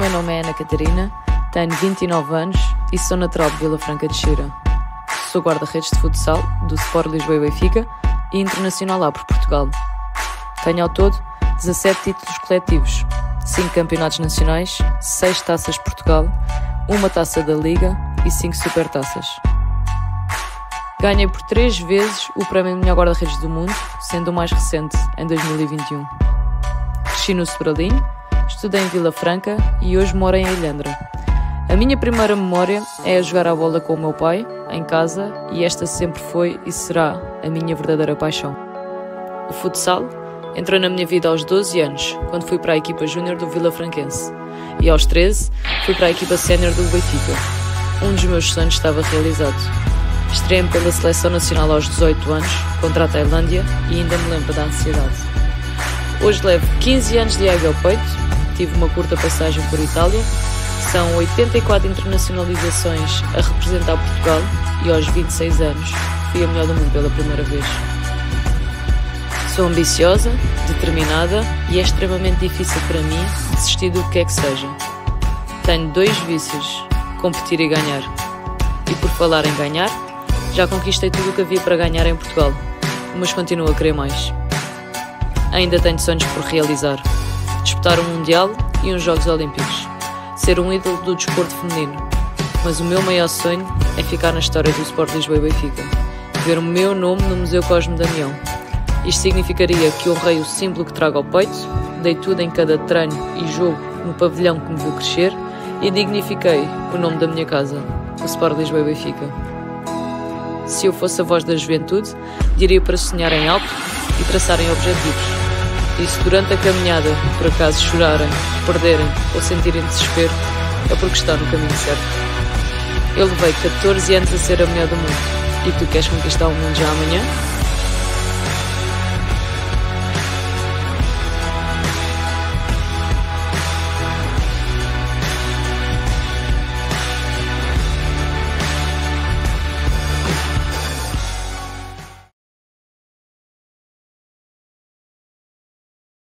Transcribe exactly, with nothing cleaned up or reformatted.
meu nome é Ana Catarina, tenho vinte e nove anos e sou natural de Vila Franca de Xira. Sou guarda-redes de futsal do Sport Lisboa e Benfica e internacional A por Portugal. Tenho ao todo dezassete títulos coletivos, cinco campeonatos nacionais, seis taças de Portugal, uma taça da Liga e cinco supertaças. Ganhei por três vezes o prémio de melhor guarda-redes do mundo, sendo o mais recente, em dois mil e vinte e um. Cresci no Sobralinho, estudei em Vila Franca e hoje moro em Ilhandra. A minha primeira memória é a jogar a bola com o meu pai, em casa, e esta sempre foi e será a minha verdadeira paixão. O futsal entrou na minha vida aos doze anos, quando fui para a equipa júnior do Vila Franquense, e aos treze fui para a equipa sénior do Benfica. Um dos meus sonhos estava realizado. Estreiei-me pela Seleção Nacional aos dezoito anos, contra a Tailândia, e ainda me lembro da ansiedade. Hoje levo quinze anos de águia ao peito, tive uma curta passagem por Itália, são oitenta e quatro internacionalizações a representar Portugal e aos vinte e seis anos fui a melhor do mundo pela primeira vez. Sou ambiciosa, determinada e é extremamente difícil para mim desistir do que é que seja. Tenho dois vícios, competir e ganhar. E por falar em ganhar, já conquistei tudo o que havia para ganhar em Portugal, mas continuo a querer mais. Ainda tenho sonhos por realizar, disputar um Mundial e uns Jogos Olímpicos, ser um ídolo do desporto feminino, mas o meu maior sonho é ficar na história do Sport Lisboa e Benfica, ver o meu nome no Museu Cosme Damião. Isto significaria que honrei o símbolo que trago ao peito, dei tudo em cada treino e jogo no pavilhão que me viu crescer e dignifiquei o nome da minha casa, o Sport Lisboa e Benfica. Se eu fosse a voz da juventude, diria para sonharem alto e traçarem objetivos. E se durante a caminhada, por acaso, chorarem, perderem ou sentirem desespero, é porque está no caminho certo. Eu levei catorze anos a ser a melhor do mundo. E tu queres conquistar o mundo já amanhã?